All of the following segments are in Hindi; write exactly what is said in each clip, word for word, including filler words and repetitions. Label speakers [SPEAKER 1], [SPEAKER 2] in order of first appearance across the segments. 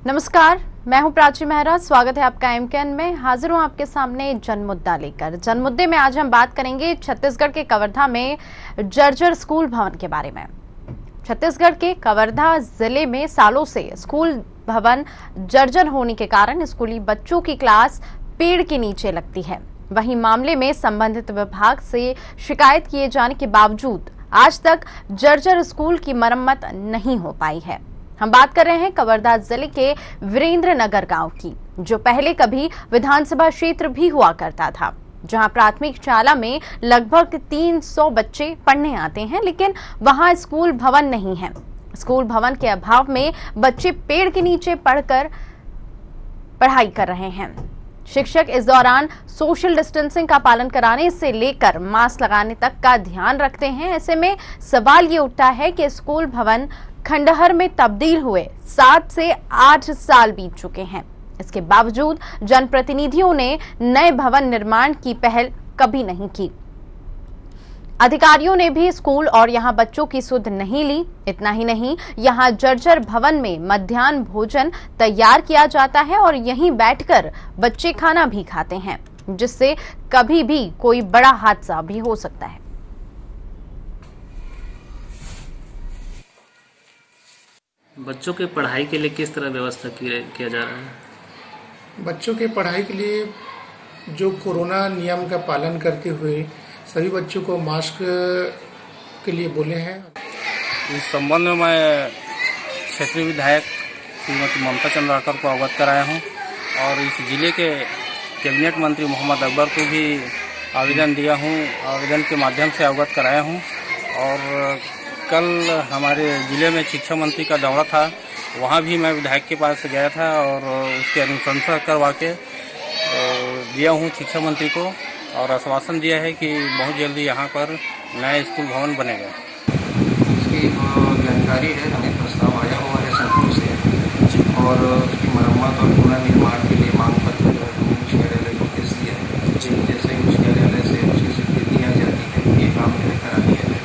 [SPEAKER 1] नमस्कार, मैं हूं प्राची मेहरा। स्वागत है आपका एमकेएन में। हाजिर हूं आपके सामने जनमुद्दा लेकर। जनमुद्दे में आज हम बात करेंगे छत्तीसगढ़ के कवर्धा में जर्जर स्कूल भवन के बारे में। छत्तीसगढ़ के कवर्धा जिले में सालों से स्कूल भवन जर्जर होने के कारण स्कूली बच्चों की क्लास पेड़ के नीचे लगती है। वहीं मामले में संबंधित विभाग से शिकायत किए जाने के बावजूद आज तक जर्जर स्कूल की मरम्मत नहीं हो पाई है। हम बात कर रहे हैं कवर्धा जिले के वीरेंद्र नगर गांव की, जो पहले कभी विधानसभा क्षेत्र भी हुआ करता था, जहां प्राथमिक शाला में लगभग तीन सौ बच्चे पढ़ने आते हैं, लेकिन वहां स्कूल भवन नहीं है। स्कूल भवन के अभाव में बच्चे पेड़ के नीचे पढ़कर पढ़ाई कर रहे हैं। शिक्षक इस दौरान सोशल डिस्टेंसिंग का पालन कराने से लेकर मास्क लगाने तक का ध्यान रखते हैं। ऐसे में सवाल ये उठता है कि स्कूल भवन खंडहर में तब्दील हुए सात से आठ साल बीत चुके हैं। इसके बावजूद जनप्रतिनिधियों ने नए भवन निर्माण की पहल कभी नहीं की। अधिकारियों ने भी स्कूल और यहां बच्चों की सुध नहीं ली। इतना ही नहीं, यहां जर्जर भवन में मध्याह्न भोजन तैयार किया जाता है और यहीं बैठकर बच्चे खाना भी खाते हैं, जिससे कभी भी कोई बड़ा हादसा भी हो सकता है।
[SPEAKER 2] बच्चों के पढ़ाई के लिए किस तरह व्यवस्था किया जा रहा है?
[SPEAKER 3] बच्चों के पढ़ाई के लिए जो कोरोना नियम का पालन करते हुए सभी बच्चों को मास्क के लिए बोले हैं।
[SPEAKER 4] इस संबंध में मैं क्षेत्रीय विधायक श्रीमती ममता चंद्राकर को अवगत कराया हूं और इस जिले के कैबिनेट मंत्री मोहम्मद अकबर को भी आवेदन दिया हूं, आवेदन के माध्यम से अवगत कराया हूं। और कल हमारे ज़िले में शिक्षा मंत्री का दौरा था, वहाँ भी मैं विधायक के पास गया था और उसके अनुशंसा करवा के दिया हूँ शिक्षा मंत्री को और आश्वासन दिया है कि बहुत जल्दी यहाँ पर नया स्कूल भवन बनेगा।
[SPEAKER 5] इसकी जानकारी है, हमें प्रस्ताव आया हुआ है संकुल से और उसकी मरम्मत और पुनर्निर्माण के लिए मांग पत्र जो है हमने उच्च न्यायालय को भेज दिया है। जैसे उच्च न्यायालय से उसकी स्वीकृति आ जाती है, ये काम जो है करा दिया जाएगा।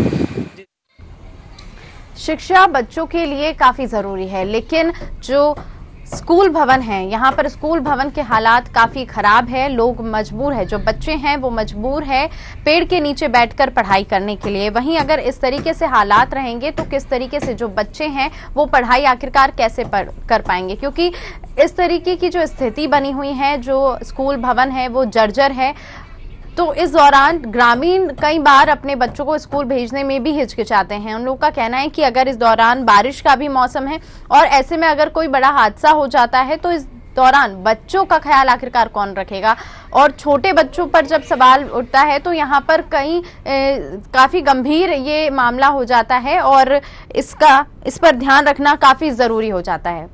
[SPEAKER 1] शिक्षा बच्चों के लिए काफी जरूरी है, लेकिन जो स्कूल भवन है, यहाँ पर स्कूल भवन के हालात काफी खराब है। लोग मजबूर है, जो बच्चे हैं वो मजबूर है पेड़ के नीचे बैठकर पढ़ाई करने के लिए। वहीं अगर इस तरीके से हालात रहेंगे तो किस तरीके से जो बच्चे हैं वो पढ़ाई आखिरकार कैसे पढ़ कर पाएंगे, क्योंकि इस तरीके की जो स्थिति बनी हुई है, जो स्कूल भवन है वो जर्जर है। तो इस दौरान ग्रामीण कई बार अपने बच्चों को स्कूल भेजने में भी हिचकिचाते हैं। उन लोगों का कहना है कि अगर इस दौरान बारिश का भी मौसम है और ऐसे में अगर कोई बड़ा हादसा हो जाता है तो इस दौरान बच्चों का ख्याल आखिरकार कौन रखेगा। और छोटे बच्चों पर जब सवाल उठता है तो यहाँ पर कई ए, काफी गंभीर ये मामला हो जाता है और इसका इस पर ध्यान रखना काफी जरूरी हो जाता है।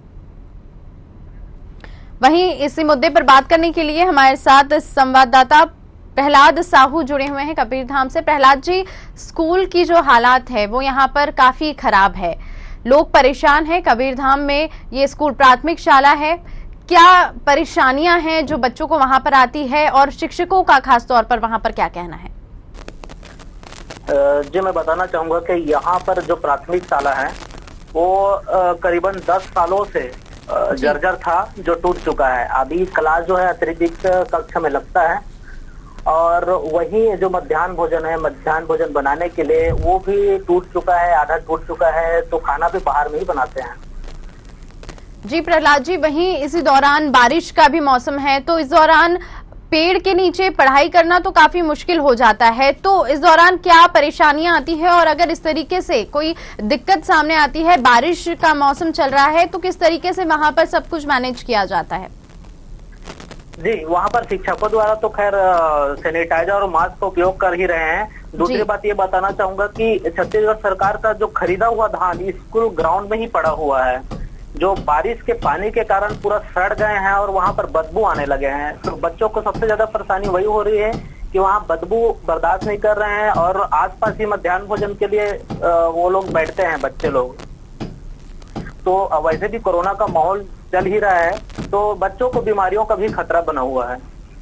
[SPEAKER 1] वहीं इसी मुद्दे पर बात करने के लिए हमारे साथ संवाददाता प्रहलाद साहू जुड़े हुए हैं कबीरधाम से। प्रहलाद जी, स्कूल की जो हालात है वो यहाँ पर काफी खराब है, लोग परेशान हैं। कबीरधाम में ये स्कूल प्राथमिक शाला है, क्या परेशानियां हैं जो बच्चों को वहां पर आती है और शिक्षकों का खास तौर पर वहां पर क्या कहना है?
[SPEAKER 6] जी, मैं बताना चाहूंगा कि यहाँ पर जो प्राथमिक शाला है वो करीबन दस सालों से जर्जर था, जो टूट चुका है। अभी क्लास जो है अतिरिक्त कक्षा में लगता है और वही जो मध्याह्न भोजन है, मध्याह्न भोजन बनाने के लिए वो भी टूट चुका है, आधा टूट चुका है, तो खाना भी बाहर में ही बनाते हैं।
[SPEAKER 1] जी प्रहलाद जी, वहीं इसी दौरान बारिश का भी मौसम है, तो इस दौरान पेड़ के नीचे पढ़ाई करना तो काफी मुश्किल हो जाता है। तो इस दौरान क्या परेशानियां आती है और अगर इस तरीके से कोई दिक्कत सामने आती है, बारिश का मौसम चल रहा है, तो किस तरीके से वहां पर सब कुछ मैनेज किया जाता है?
[SPEAKER 6] जी, वहाँ पर शिक्षकों द्वारा तो खैर सैनिटाइजर और मास्क का उपयोग कर ही रहे हैं। दूसरी बात ये बताना चाहूंगा कि छत्तीसगढ़ सरकार का जो खरीदा हुआ धान स्कूल ग्राउंड में ही पड़ा हुआ है, जो बारिश के पानी के कारण पूरा सड़ गए हैं और वहाँ पर बदबू आने लगे हैं। तो बच्चों को सबसे ज्यादा परेशानी वही हो रही है कि वहाँ बदबू बर्दाश्त नहीं कर रहे हैं और आसपास ही मध्याह्न भोजन के लिए वो लोग बैठते हैं बच्चे लोग। तो वैसे भी कोरोना का माहौल चल ही रहा है, तो बच्चों को बीमारियों का भी खतरा बना हुआ है।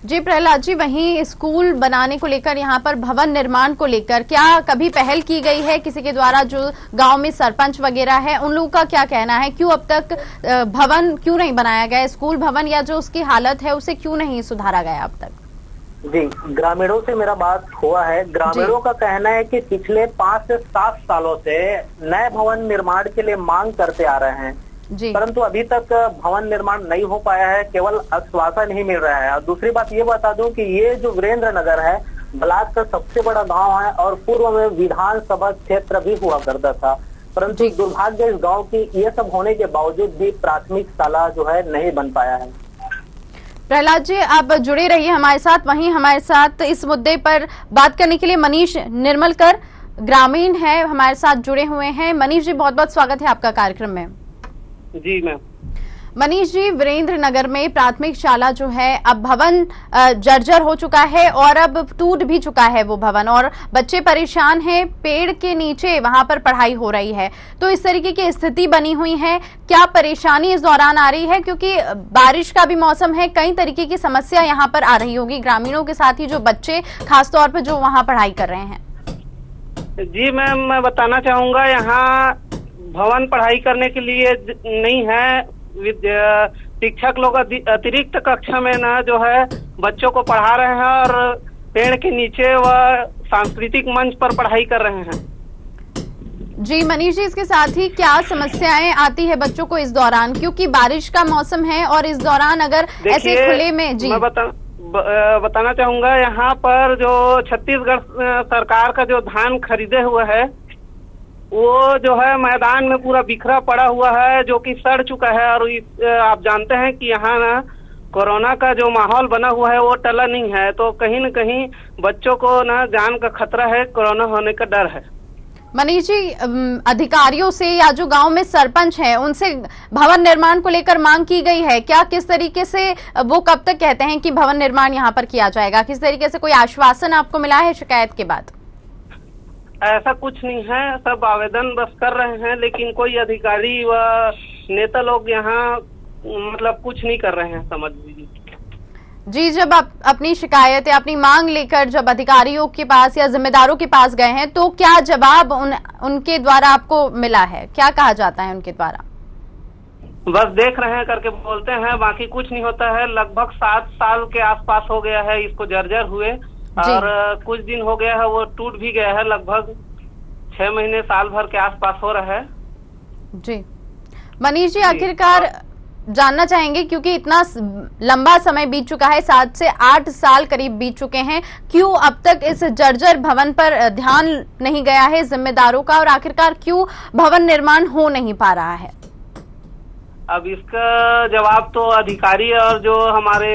[SPEAKER 1] जी प्रहलाद जी, वहीं स्कूल बनाने को लेकर, यहाँ पर भवन निर्माण को लेकर क्या कभी पहल की गई है किसी के द्वारा? जो गांव में सरपंच वगैरह है उन लोगों का क्या कहना है? क्यों अब तक भवन क्यों नहीं बनाया गया? स्कूल भवन या जो उसकी हालत है उसे क्यों नहीं सुधारा गया अब तक?
[SPEAKER 6] जी, ग्रामीणों से मेरा बात हुआ है। ग्रामीणों का कहना है कि पिछले पांच से सात सालों से नए भवन निर्माण के लिए मांग करते आ रहे हैं, परंतु अभी तक भवन निर्माण नहीं हो पाया है, केवल आश्वासन ही मिल रहा है। और दूसरी बात ये बता दूं कि ये जो वीरेंद्र नगर है ब्लॉक का सबसे बड़ा गांव है और पूर्व में विधानसभा क्षेत्र भी हुआ करता था, परंतु दुर्भाग्य इस गांव की ये सब होने के बावजूद भी प्राथमिक शाला जो है नहीं बन पाया है।
[SPEAKER 1] प्रहलाद जी, आप जुड़े रहिए हमारे साथ। वहीं हमारे साथ इस मुद्दे पर बात करने के लिए मनीष निर्मलकर ग्रामीण है, हमारे साथ जुड़े हुए हैं। मनीष जी, बहुत बहुत स्वागत है आपका कार्यक्रम में।
[SPEAKER 7] जी मैम।
[SPEAKER 1] मनीष जी, वीरेंद्र नगर में प्राथमिक शाला जो है अब भवन जर्जर हो चुका है और अब टूट भी चुका है वो भवन, और बच्चे परेशान हैं। पेड़ के नीचे वहां पर पढ़ाई हो रही है, तो इस तरीके की स्थिति बनी हुई है। क्या परेशानी इस दौरान आ रही है? क्योंकि बारिश का भी मौसम है, कई तरीके की समस्या यहाँ पर आ रही होगी ग्रामीणों के साथ ही जो बच्चे खासतौर पर जो वहाँ पढ़ाई कर रहे हैं।
[SPEAKER 7] जी मैम, मैं बताना चाहूंगा यहाँ भवन पढ़ाई करने के लिए नहीं है। शिक्षक लोग अतिरिक्त कक्षा में ना जो है बच्चों को पढ़ा रहे हैं और पेड़ के नीचे व सांस्कृतिक मंच पर पढ़ाई कर रहे हैं।
[SPEAKER 1] जी मनीष जी, इसके साथ ही क्या समस्याएं आती है बच्चों को इस दौरान, क्योंकि बारिश का मौसम है और इस दौरान अगर ऐसे खुले में? जी मैं
[SPEAKER 7] बता, ब, बताना चाहूंगा यहाँ पर जो छत्तीसगढ़ सरकार का जो धान खरीदे हुए है वो जो है मैदान में पूरा बिखरा पड़ा हुआ है, जो कि सड़ चुका है। और इस, आप जानते हैं कि यहाँ ना कोरोना का जो माहौल बना हुआ है वो टला नहीं है, तो कहीं न कहीं बच्चों को ना जान का खतरा है, कोरोना होने का डर है।
[SPEAKER 1] मनीष जी, अधिकारियों से या जो गांव में सरपंच हैं उनसे भवन निर्माण को लेकर मांग की गई है क्या? किस तरीके से वो कब तक कहते हैं कि भवन निर्माण यहाँ पर किया जाएगा? किस तरीके से कोई आश्वासन आपको मिला है शिकायत के बाद?
[SPEAKER 7] ऐसा कुछ नहीं है, सब आवेदन बस कर रहे हैं, लेकिन कोई अधिकारी व नेता लोग यहाँ मतलब कुछ नहीं कर रहे हैं, समझ लीजिए।
[SPEAKER 1] जी, जब आप अपनी शिकायत या अपनी मांग लेकर जब अधिकारियों के पास या जिम्मेदारों के पास गए हैं तो क्या जवाब उन, उनके द्वारा आपको मिला है? क्या कहा जाता है उनके द्वारा?
[SPEAKER 7] बस देख रहे हैं करके बोलते हैं, बाकी कुछ नहीं होता है। लगभग सात साल के आसपास हो गया है इसको जर्जर हुए, और कुछ दिन हो गया है वो टूट भी गया है। लगभग छह महीने साल भर के आसपास हो रहा है।
[SPEAKER 1] जी मनीष जी, आखिरकार जानना चाहेंगे, क्योंकि इतना लंबा समय बीत चुका है, सात से आठ साल करीब बीत चुके हैं, क्यों अब तक इस जर्जर भवन पर ध्यान नहीं गया है जिम्मेदारों का, और आखिरकार क्यों भवन निर्माण हो नहीं पा रहा है?
[SPEAKER 7] अब इसका जवाब तो अधिकारी और जो हमारे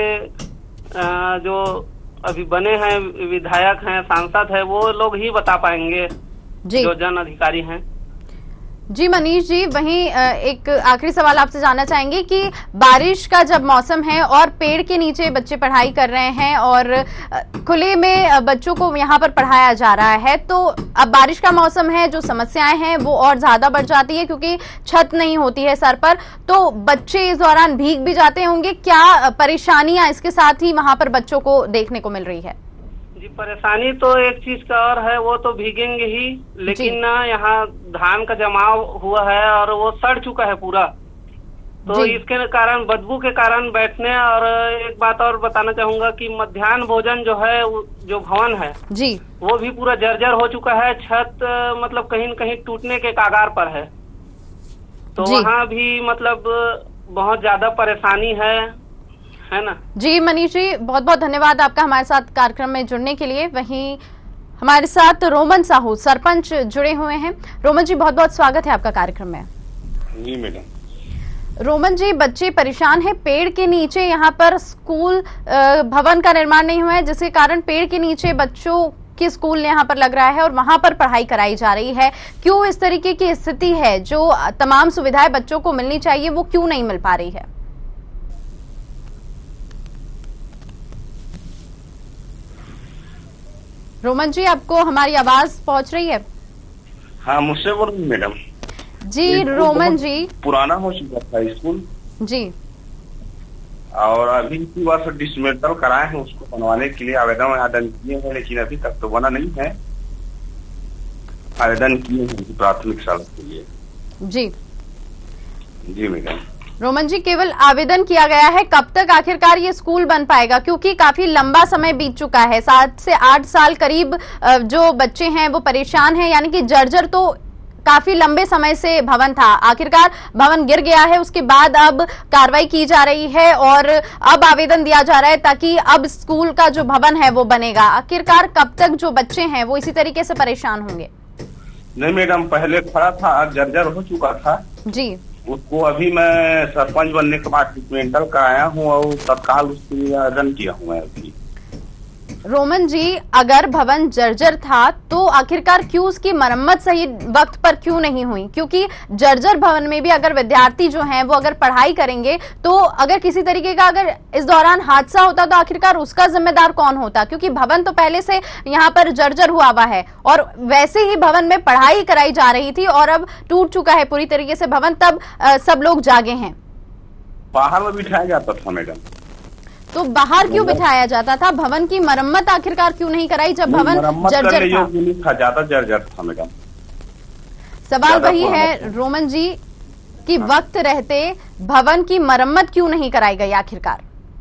[SPEAKER 7] जो अभी बने हैं विधायक हैं, सांसद है, वो लोग ही बता पाएंगे, जो जन अधिकारी हैं।
[SPEAKER 1] जी मनीष जी, वहीं एक आखिरी सवाल आपसे जानना चाहेंगे कि बारिश का जब मौसम है और पेड़ के नीचे बच्चे पढ़ाई कर रहे हैं और खुले में बच्चों को यहाँ पर पढ़ाया जा रहा है, तो अब बारिश का मौसम है, जो समस्याएं हैं वो और ज्यादा बढ़ जाती है क्योंकि छत नहीं होती है सर पर, तो बच्चे इस दौरान भीग भी जाते होंगे। क्या परेशानियां इसके साथ ही वहां पर बच्चों को देखने को मिल रही है?
[SPEAKER 7] जी, परेशानी तो एक चीज का और है, वो तो भीगेंगे ही, लेकिन ना यहाँ धान का जमाव हुआ है और वो सड़ चुका है पूरा, तो इसके कारण बदबू के कारण बैठने। और एक बात और बताना चाहूंगा कि मध्याह्न भोजन जो है, जो भवन है
[SPEAKER 1] जी,
[SPEAKER 7] वो भी पूरा जर्जर हो चुका है। छत मतलब कहीं न कहीं टूटने के कागार पर है, तो वहाँ भी मतलब बहुत ज्यादा परेशानी है, है ना। जी
[SPEAKER 1] मनीष जी, बहुत बहुत धन्यवाद आपका हमारे साथ कार्यक्रम में जुड़ने के लिए। वहीं हमारे साथ रोमन साहू सरपंच जुड़े हुए हैं। रोमन जी, बहुत बहुत स्वागत है आपका कार्यक्रम में।
[SPEAKER 8] जी मैडम।
[SPEAKER 1] रोमन जी, बच्चे परेशान हैं, पेड़ के नीचे यहाँ पर स्कूल भवन का निर्माण नहीं हुआ है, जिसके कारण पेड़ के नीचे बच्चों के स्कूल यहाँ पर लग रहा है और वहां पर पढ़ाई कराई जा रही है। क्यों इस तरीके की स्थिति है? जो तमाम सुविधाएं बच्चों को मिलनी चाहिए वो क्यों नहीं मिल पा रही है? रोमन जी, आपको हमारी आवाज पहुंच रही है?
[SPEAKER 8] हाँ, मुझसे बोल रही मैडम।
[SPEAKER 1] जी रोमन जी,
[SPEAKER 8] पुराना हो चुका था स्कूल।
[SPEAKER 1] जी
[SPEAKER 8] और अभी इसी वर्ष डिसमेंटल कराए हैं, उसको बनवाने के लिए आवेदन आवेदन किए हैं, लेकिन अभी तक तो बना नहीं है। आवेदन किए हैं प्राथमिक शाला के लिए।
[SPEAKER 1] जी
[SPEAKER 8] जी मैडम।
[SPEAKER 1] रोमन जी, केवल आवेदन किया गया है, कब तक आखिरकार ये स्कूल बन पाएगा? क्योंकि काफी लंबा समय बीत चुका है, सात से आठ साल करीब जो बच्चे हैं वो परेशान हैं, यानी कि जर्जर तो काफी लंबे समय से भवन था। आखिरकार भवन गिर गया है, उसके बाद अब कार्रवाई की जा रही है और अब आवेदन दिया जा रहा है ताकि अब स्कूल का जो भवन है वो बनेगा। आखिरकार कब तक जो बच्चे हैं वो इसी तरीके से परेशान होंगे?
[SPEAKER 8] नहीं मैडम, पहले खड़ा था, जर्जर हो चुका था
[SPEAKER 1] जी।
[SPEAKER 8] उसको अभी मैं सरपंच बनने के बाद डिसमेंटल कराया हूँ और तत्काल उसके लिए आवेदन किया हूँ मैं अभी।
[SPEAKER 1] रोमन जी, अगर भवन जर्जर था तो आखिरकार क्यों उसकी मरम्मत सही वक्त पर क्यों नहीं हुई? क्योंकि जर्जर भवन में भी अगर विद्यार्थी जो हैं वो अगर पढ़ाई करेंगे तो अगर किसी तरीके का अगर इस दौरान हादसा होता तो आखिरकार उसका जिम्मेदार कौन होता? क्योंकि भवन तो पहले से यहाँ पर जर्जर हुआ हुआ है और वैसे ही भवन में पढ़ाई कराई जा रही थी और अब टूट चुका है पूरी तरीके से भवन, तब आ, सब लोग जागे हैं।
[SPEAKER 8] बाहर में बिठाया जाता था मैडम।
[SPEAKER 1] तो बाहर क्यों बिठाया जाता था? भवन की मरम्मत आखिरकार क्यों नहीं कराई जब भवन जर्जर था?
[SPEAKER 8] था ज्यादा जर्जर था मैडम।
[SPEAKER 1] सवाल वही है रोमन जी कि वक्त रहते भवन की मरम्मत क्यों नहीं कराई गई आखिरकार?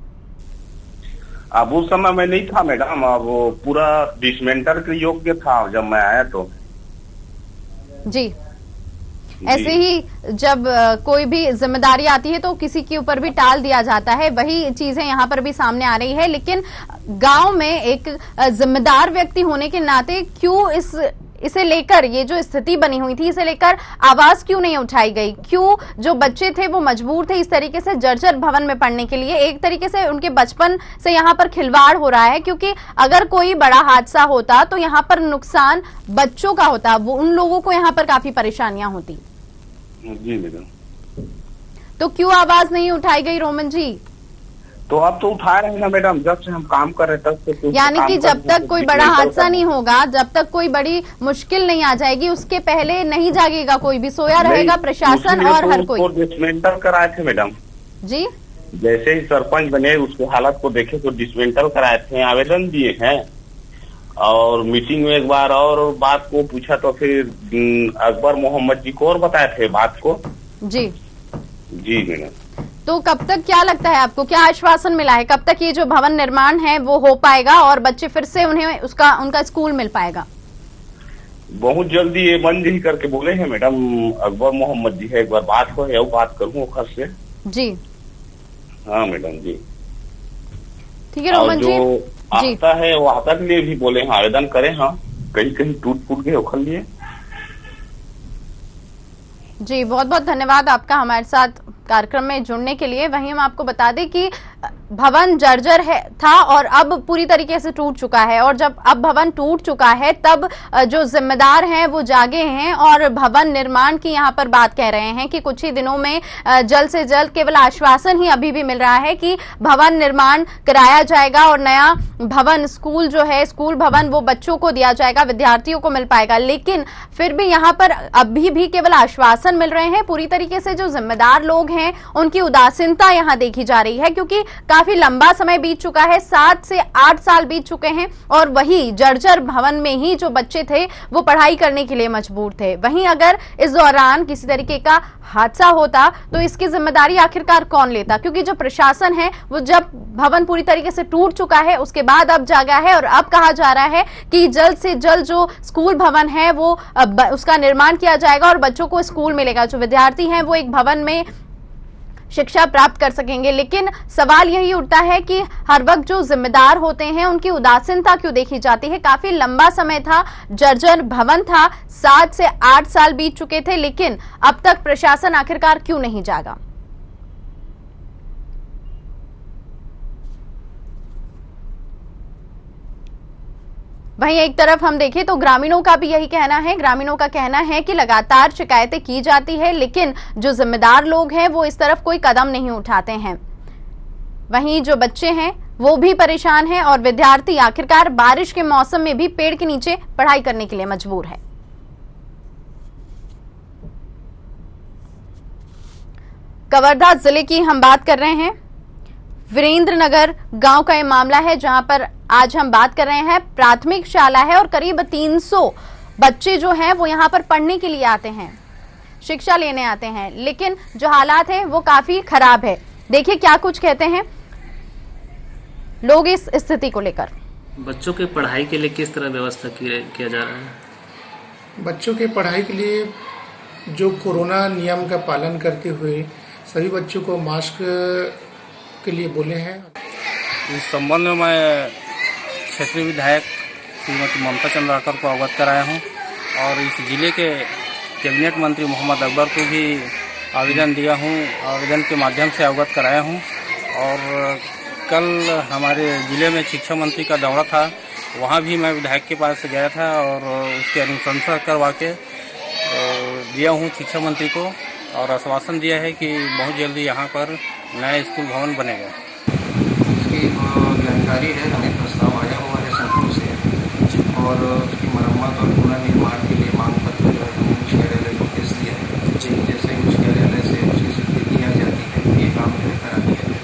[SPEAKER 8] अब उस समय मैं नहीं था मैडम, अब वो पूरा डिसमेंटल के योग्य था जब मैं आया तो।
[SPEAKER 1] जी, ऐसे ही जब कोई भी जिम्मेदारी आती है तो किसी के ऊपर भी टाल दिया जाता है, वही चीजें यहाँ पर भी सामने आ रही है। लेकिन गांव में एक जिम्मेदार व्यक्ति होने के नाते क्यों इस इसे लेकर ये जो स्थिति बनी हुई थी, इसे लेकर आवाज क्यों नहीं उठाई गई? क्यों जो बच्चे थे वो मजबूर थे इस तरीके से जर्जर भवन में पढ़ने के लिए? एक तरीके से उनके बचपन से यहाँ पर खिलवाड़ हो रहा है, क्योंकि अगर कोई बड़ा हादसा होता तो यहाँ पर नुकसान बच्चों का होता, वो उन लोगों को यहाँ पर काफी परेशानियां होती।
[SPEAKER 8] जी मैडम।
[SPEAKER 1] तो क्यों आवाज नहीं उठाई गई रोमन जी?
[SPEAKER 8] तो अब तो उठा रहे हैं ना मैडम, जब से हम काम कर रहे तब से।
[SPEAKER 1] यानी कि जब तक कोई बड़ा हादसा नहीं होगा, जब तक कोई बड़ी मुश्किल नहीं आ जाएगी, उसके पहले नहीं जागेगा कोई भी, सोया रहेगा प्रशासन और हर कोई।
[SPEAKER 8] डिसमेंटल कराए थे मैडम
[SPEAKER 1] जी।
[SPEAKER 8] जैसे ही सरपंच बने उसके हालत को देखे तो डिसमेंटल कराए थे, आवेदन दिए हैं और मीटिंग में एक बार और बात को पूछा तो फिर अकबर मोहम्मद जी को और बताए थे बात को।
[SPEAKER 1] जी
[SPEAKER 8] जी मैडम।
[SPEAKER 1] तो कब तक, क्या लगता है आपको, क्या आश्वासन मिला है? कब तक ये जो भवन निर्माण है वो हो पाएगा और बच्चे फिर से उन्हें उसका उनका स्कूल मिल पाएगा?
[SPEAKER 8] बहुत जल्दी ये बंद ही करके बोले हैं मैडम अकबर मोहम्मद जी है, एक बार बात हो है, बात करूँ खर से।
[SPEAKER 1] जी
[SPEAKER 8] हाँ मैडम जी।
[SPEAKER 1] ठीक है रोमन जी।
[SPEAKER 8] आता है वो आता के लिए भी बोले हैं आवेदन करें, हाँ कहीं कहीं टूट फूट गए उखड़ लिए।
[SPEAKER 1] जी, बहुत बहुत धन्यवाद आपका हमारे साथ कार्यक्रम में जुड़ने के लिए। वहीं हम आपको बता दें कि भवन जर्जर है था और अब पूरी तरीके से टूट चुका है, और जब अब भवन टूट चुका है तब जो जिम्मेदार हैं वो जागे हैं और भवन निर्माण की यहाँ पर बात कह रहे हैं कि कुछ ही दिनों में जल्द से जल्द, केवल आश्वासन ही अभी भी मिल रहा है कि भवन निर्माण कराया जाएगा और नया भवन स्कूल जो है स्कूल भवन वो बच्चों को दिया जाएगा, विद्यार्थियों को मिल पाएगा। लेकिन फिर भी यहाँ पर अभी भी केवल आश्वासन मिल रहे हैं। पूरी तरीके से जो जिम्मेदार लोग हैं उनकी उदासीनता यहाँ देखी जा रही है, क्योंकि काफी लंबा समय बीत चुका है, सात से आठ साल बीत चुके हैं और वही जर्जर भवन में ही जो बच्चे थे वो पढ़ाई करने के लिए मजबूर थे। वहीं अगर इस दौरान किसी तरीके का हादसा होता तो इसकी जिम्मेदारी आखिरकार कौन लेता? क्योंकि जो प्रशासन है वो जब भवन पूरी तरीके से टूट चुका है उसके बाद अब जागा है और अब कहा जा रहा है कि जल्द से जल्द जो स्कूल भवन है वो उसका निर्माण किया जाएगा और बच्चों को स्कूल मिलेगा, जो विद्यार्थी हैं वो एक भवन में शिक्षा प्राप्त कर सकेंगे। लेकिन सवाल यही उठता है कि हर वक्त जो जिम्मेदार होते हैं उनकी उदासीनता क्यों देखी जाती है? काफी लंबा समय था, जर्जर भवन था, सात से आठ साल बीत चुके थे, लेकिन अब तक प्रशासन आखिरकार क्यों नहीं जागा? वहीं एक तरफ हम देखें तो ग्रामीणों का भी यही कहना है। ग्रामीणों का कहना है कि लगातार शिकायतें की जाती है लेकिन जो जिम्मेदार लोग हैं वो इस तरफ कोई कदम नहीं उठाते हैं। वहीं जो बच्चे हैं वो भी परेशान हैं और विद्यार्थी आखिरकार बारिश के मौसम में भी पेड़ के नीचे पढ़ाई करने के लिए मजबूर है। कवर्धा जिले की हम बात कर रहे हैं। वीरेंद्र नगर गांव का ये मामला है जहां पर आज हम बात कर रहे हैं। प्राथमिक शाला है और करीब तीन सौ बच्चे जो हैं वो यहां पर पढ़ने के लिए आते हैं, शिक्षा लेने आते हैं, लेकिन जो हालात है वो काफी खराब है। देखिए क्या कुछ कहते हैं लोग इस स्थिति को लेकर।
[SPEAKER 2] बच्चों के पढ़ाई के लिए किस तरह व्यवस्था किया जा रहा है?
[SPEAKER 3] बच्चों के पढ़ाई के लिए जो कोरोना नियम का पालन करते हुए सभी बच्चों को मास्क के लिए बोले हैं।
[SPEAKER 4] इस संबंध में मैं क्षेत्रीय विधायक श्रीमती ममता चंद्राकर को अवगत कराया हूं और इस जिले के कैबिनेट मंत्री मोहम्मद अकबर को भी आवेदन दिया हूं, आवेदन के माध्यम से अवगत कराया हूं। और कल हमारे ज़िले में शिक्षा मंत्री का दौरा था, वहां भी मैं विधायक के पास गया था और उसकी अनुशंसा करवा के दिया हूं शिक्षा मंत्री को और आश्वासन दिया है कि बहुत जल्दी यहां पर नया स्कूल भवन बनेगा।
[SPEAKER 5] इसकी जानकारी है, हमें प्रस्ताव आया हुआ है संकुल से और उसकी मरम्मत और पुनर्निर्माण के लिए मांग पत्र जो है हमने उच्च न्यायालय को भेज दिया है। जैसे ही उच्च न्यायालय से उसकी स्वीकृति आ जाती है ये काम जो है करा दिया जाएगा।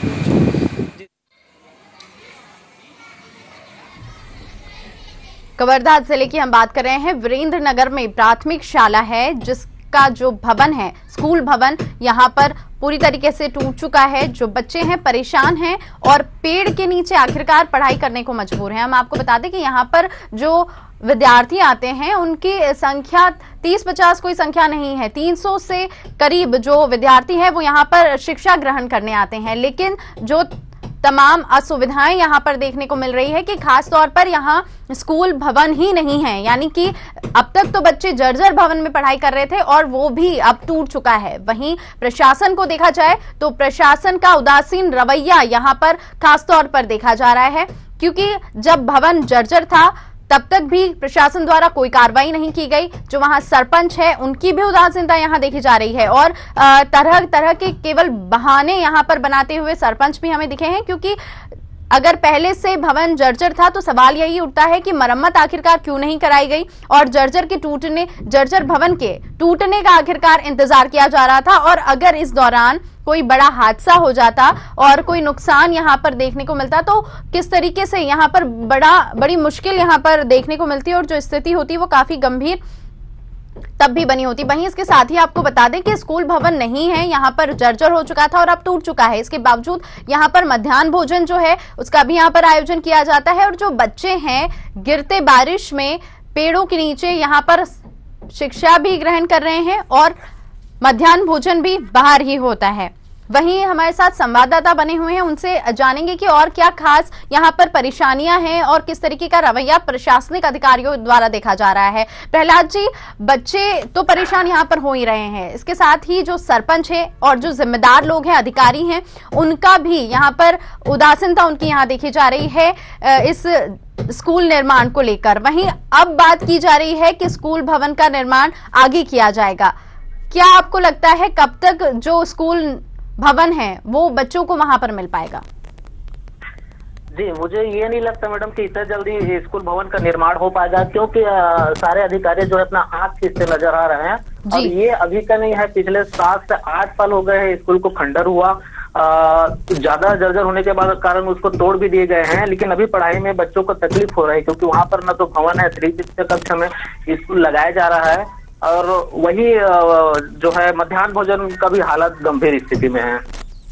[SPEAKER 1] कवर्धा जिले की हम बात कर रहे हैं। वीरेंद्र नगर में प्राथमिक शाला है जिसका जो भवन है, स्कूल भवन, यहाँ पर पूरी तरीके से टूट चुका है। जो बच्चे हैं परेशान हैं और पेड़ के नीचे आखिरकार पढ़ाई करने को मजबूर हैं। हम आपको बता दें कि यहाँ पर जो विद्यार्थी आते हैं उनकी संख्या तीस पचास कोई संख्या नहीं है, तीन सौ से करीब जो विद्यार्थी है वो यहाँ पर शिक्षा ग्रहण करने आते हैं। लेकिन जो तमाम असुविधाएं यहाँ पर देखने को मिल रही है कि खास तौर पर यहाँ स्कूल भवन ही नहीं है, यानी कि अब तक तो बच्चे जर्जर भवन में पढ़ाई कर रहे थे और वो भी अब टूट चुका है। वहीं प्रशासन को देखा जाए तो प्रशासन का उदासीन रवैया यहाँ पर खास तौर पर देखा जा रहा है, क्योंकि जब भवन जर्जर था तब तक भी प्रशासन द्वारा कोई कार्रवाई नहीं की गई। जो वहां सरपंच है उनकी भी उदासीनता यहां देखी जा रही है और तरह तरह के केवल बहाने यहां पर बनाते हुए सरपंच भी हमें दिखे हैं, क्योंकि अगर पहले से भवन जर्जर था तो सवाल यही उठता है कि मरम्मत आखिरकार क्यों नहीं कराई गई और जर्जर के टूटने जर्जर भवन के टूटने का आखिरकार इंतजार किया जा रहा था। और अगर इस दौरान कोई बड़ा हादसा हो जाता और कोई नुकसान यहाँ पर देखने को मिलता तो किस तरीके से यहाँ पर बड़ा बड़ी मुश्किल यहाँ पर देखने को मिलती और जो स्थिति होती वो काफी गंभीर तब भी बनी होती। वहीं इसके साथ ही आपको बता दें कि स्कूल भवन नहीं है, यहाँ पर जर्जर हो चुका था और अब टूट चुका है। इसके बावजूद यहाँ पर मध्याह्न भोजन जो है उसका भी यहाँ पर आयोजन किया जाता है और जो बच्चे हैं गिरते बारिश में पेड़ों के नीचे यहाँ पर शिक्षा भी ग्रहण कर रहे हैं और मध्याह्न भोजन भी बाहर ही होता है। वहीं हमारे साथ संवाददाता बने हुए हैं, उनसे जानेंगे कि और क्या खास यहाँ पर परेशानियां हैं और किस तरीके का रवैया प्रशासनिक अधिकारियों द्वारा देखा जा रहा है। प्रहलाद जी, बच्चे तो परेशान यहाँ पर हो ही रहे हैं, इसके साथ ही जो सरपंच है और जो जिम्मेदार लोग हैं, अधिकारी हैं, उनका भी यहाँ पर उदासीनता उनकी यहाँ देखी जा रही है इस स्कूल निर्माण को लेकर। वहीं अब बात की जा रही है कि स्कूल भवन का निर्माण आगे किया जाएगा। क्या आपको लगता है कब तक जो स्कूल भवन है वो बच्चों को वहां पर मिल पाएगा?
[SPEAKER 6] जी, मुझे ये नहीं लगता मैडम कि इतना जल्दी स्कूल भवन का निर्माण हो पाएगा, क्योंकि आ, सारे अधिकारी जो है अपना आंख खींचते नजर आ रहे हैं। और ये अभी का नहीं है, पिछले सात से आठ साल हो गए हैं स्कूल को खंडर हुआ, ज्यादा जर्जर होने के बाद कारण उसको तोड़ भी दिए गए हैं, लेकिन अभी पढ़ाई में बच्चों को तकलीफ हो रही है क्योंकि वहां पर न तो भवन है, तृतीय कक्षा में स्कूल लगाया जा रहा है और वही जो है मध्याह्न भोजन का भी हालत गंभीर स्थिति में है।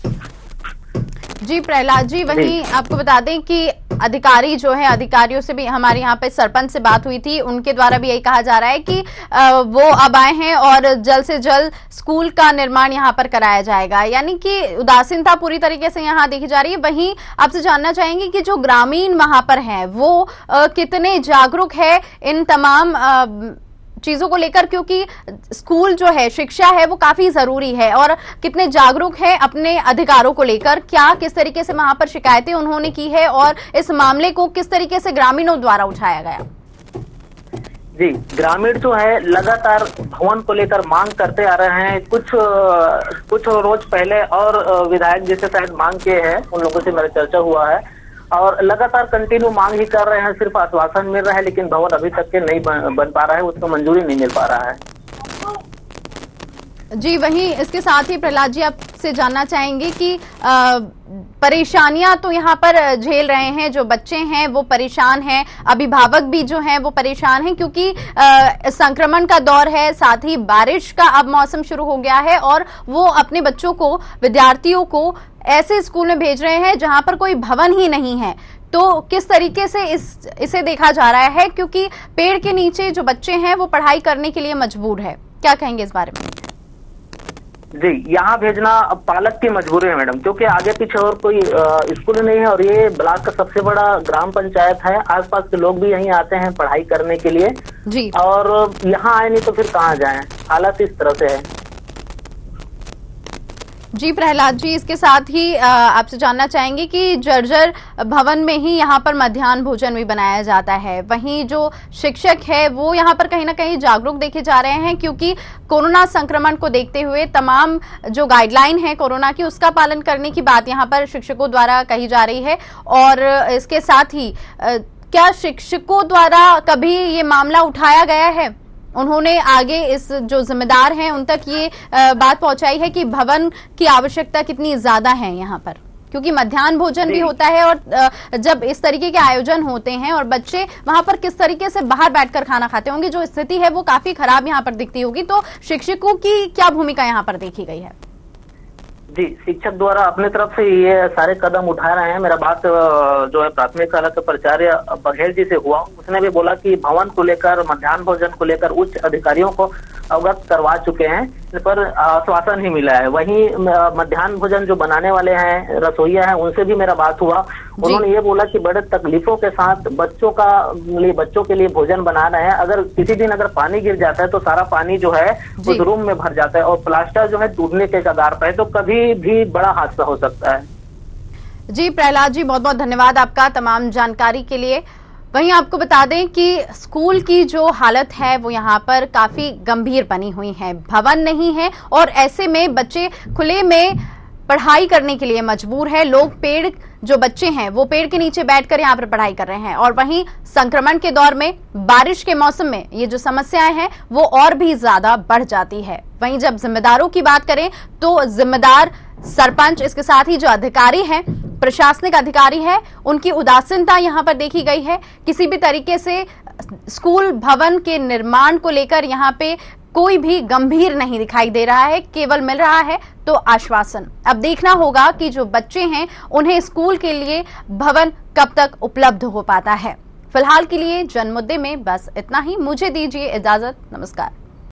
[SPEAKER 1] जी प्रहलाद जी, वहीं आपको बता दें कि अधिकारी जो है, अधिकारियों से भी हमारे यहाँ पे सरपंच से बात हुई थी, उनके द्वारा भी यही कहा जा रहा है कि वो अब आए हैं और जल्द से जल्द स्कूल का निर्माण यहाँ पर कराया जाएगा, यानी कि उदासीनता पूरी तरीके से यहाँ देखी जा रही है। वहीं आपसे जानना चाहेंगे कि जो ग्रामीण वहां पर हैं वो कितने जागरूक है इन तमाम चीजों को लेकर, क्योंकि स्कूल जो है, शिक्षा है, वो काफी जरूरी है, और कितने जागरूक हैं अपने अधिकारों को लेकर, क्या किस तरीके से वहां पर शिकायतें उन्होंने की है और इस मामले को किस तरीके से ग्रामीणों द्वारा उठाया गया?
[SPEAKER 6] जी, ग्रामीण जो है लगातार भवन को लेकर मांग करते आ रहे हैं। कुछ कुछ रोज पहले और विधायक जी से शायद मांग किए हैं, उन लोगों से मेरा चर्चा हुआ है और लगातार कंटिन्यू मांग ही कर रहे हैं। सिर्फ आश्वासन मिल रहा है लेकिन भवन अभी तक के नहीं बन, बन पा रहा है, उसको मंजूरी नहीं मिल पा रहा है।
[SPEAKER 1] जी, वहीं इसके साथ ही प्रहलाद जी आपसे जानना चाहेंगे कि आ, परेशानियां तो यहाँ पर झेल रहे हैं, जो बच्चे हैं वो परेशान हैं, अभिभावक भी जो हैं वो परेशान हैं क्योंकि आ, संक्रमण का दौर है, साथ ही बारिश का अब मौसम शुरू हो गया है और वो अपने बच्चों को, विद्यार्थियों को ऐसे स्कूल में भेज रहे हैं जहां पर कोई भवन ही नहीं है। तो किस तरीके से इस इसे देखा जा रहा है, क्योंकि पेड़ के नीचे जो बच्चे हैं वो पढ़ाई करने के लिए मजबूर है, क्या कहेंगे इस बारे में?
[SPEAKER 6] जी, यहाँ भेजना अब पालक की मजबूरी है मैडम, क्योंकि आगे पीछे और कोई स्कूल नहीं है और ये ब्लॉक का सबसे बड़ा ग्राम पंचायत है। आसपास के लोग भी यहीं आते हैं पढ़ाई करने के लिए
[SPEAKER 1] जी, और
[SPEAKER 6] यहाँ आए नहीं तो फिर कहाँ जाएं, हालत इस तरह से है।
[SPEAKER 1] जी प्रहलाद जी, इसके साथ ही आपसे जानना चाहेंगे कि जर्जर भवन में ही यहाँ पर मध्याह्न भोजन भी बनाया जाता है, वहीं जो शिक्षक है वो यहाँ पर कहीं ना कहीं जागरूक देखे जा रहे हैं क्योंकि कोरोना संक्रमण को देखते हुए तमाम जो गाइडलाइन है कोरोना की उसका पालन करने की बात यहाँ पर शिक्षकों द्वारा कही जा रही है। और इसके साथ ही क्या शिक्षकों द्वारा कभी ये मामला उठाया गया है? उन्होंने आगे इस जो जिम्मेदार हैं उन तक ये बात पहुंचाई है कि भवन की आवश्यकता कितनी ज्यादा है यहाँ पर, क्योंकि मध्याह्न भोजन भी होता है और जब इस तरीके के आयोजन होते हैं और बच्चे वहां पर किस तरीके से बाहर बैठकर खाना खाते होंगे, जो स्थिति है वो काफी खराब यहाँ पर दिखती होगी, तो शिक्षकों की क्या भूमिका यहाँ पर देखी गई है?
[SPEAKER 6] जी, शिक्षक द्वारा अपने तरफ से ये सारे कदम उठा रहे हैं। मेरा बात जो है प्राथमिक शाला के प्राचार्य बघेल जी से हुआ, उसने भी बोला कि भवन को लेकर, मध्याह्न भोजन को लेकर उच्च अधिकारियों को अवगत करवा चुके हैं, पर आश्वासन ही मिला है। वहीं मध्याह्न भोजन जो बनाने वाले हैं, रसोइया हैं, उनसे भी मेरा बात हुआ। उन्होंने ये बोला कि बड़े तकलीफों के साथ बच्चों का लिए बच्चों के लिए भोजन बना रहे हैं। अगर किसी दिन अगर पानी गिर जाता है तो सारा पानी जो है उस रूम में भर जाता है और प्लास्टर जो है टूटने के कगार पर है, तो कभी भी बड़ा हादसा हो सकता है।
[SPEAKER 1] जी प्रहलाद जी, बहुत बहुत धन्यवाद आपका तमाम जानकारी के लिए। वहीं आपको बता दें कि स्कूल की जो हालत है वो यहाँ पर काफी गंभीर बनी हुई है, भवन नहीं है और ऐसे में बच्चे खुले में पढ़ाई करने के लिए मजबूर है। लोग पेड़, जो बच्चे हैं वो पेड़ के नीचे बैठकर यहाँ पर पढ़ाई कर रहे हैं और वहीं संक्रमण के दौर में, बारिश के मौसम में ये जो समस्याएं हैं वो और भी ज्यादा बढ़ जाती है। वहीं जब जिम्मेदारों की बात करें तो जिम्मेदार सरपंच, इसके साथ ही जो अधिकारी हैं, प्रशासनिक अधिकारी है, उनकी उदासीनता यहाँ पर देखी गई है। किसी भी तरीके से स्कूल भवन के निर्माण को लेकर यहाँ पे कोई भी गंभीर नहीं दिखाई दे रहा है, केवल मिल रहा है तो आश्वासन। अब देखना होगा कि जो बच्चे हैं उन्हें स्कूल के लिए भवन कब तक उपलब्ध हो पाता है। फिलहाल के लिए जनमुद्दे में बस इतना ही, मुझे दीजिए इजाजत, नमस्कार।